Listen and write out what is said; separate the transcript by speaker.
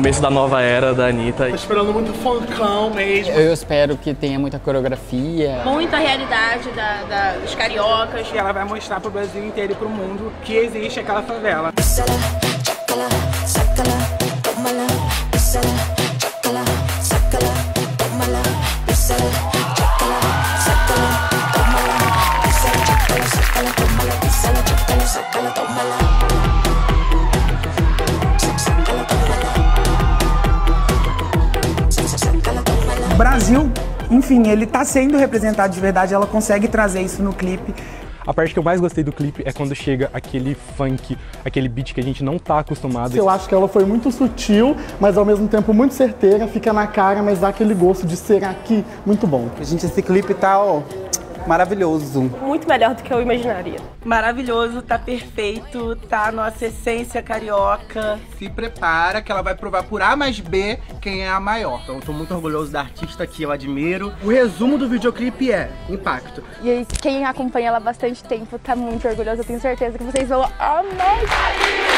Speaker 1: começo da nova era da Anitta.
Speaker 2: Tô esperando muito funkão mesmo.
Speaker 3: Eu espero que tenha muita coreografia.
Speaker 4: Muita realidade dos cariocas.
Speaker 5: E ela vai mostrar pro Brasil inteiro e pro mundo que existe aquela favela. O Brasil, enfim, ele tá sendo representado de verdade, ela consegue trazer isso no clipe.
Speaker 6: A parte que eu mais gostei do clipe é quando chega aquele funk, aquele beat que a gente não tá acostumado.
Speaker 7: Eu acho que ela foi muito sutil, mas ao mesmo tempo muito certeira, fica na cara, mas dá aquele gosto de ser aqui, muito bom.
Speaker 8: Gente, esse clipe tá, ó, maravilhoso.
Speaker 4: Muito melhor do que eu imaginaria.
Speaker 5: Maravilhoso, tá perfeito, tá a nossa essência carioca.
Speaker 2: Se prepara que ela vai provar por A mais B quem é a maior. Então eu tô muito orgulhoso da artista que eu admiro. O resumo do videoclipe é impacto.
Speaker 9: E aí, quem acompanha ela há bastante tempo tá muito orgulhoso. Eu tenho certeza que vocês vão amar.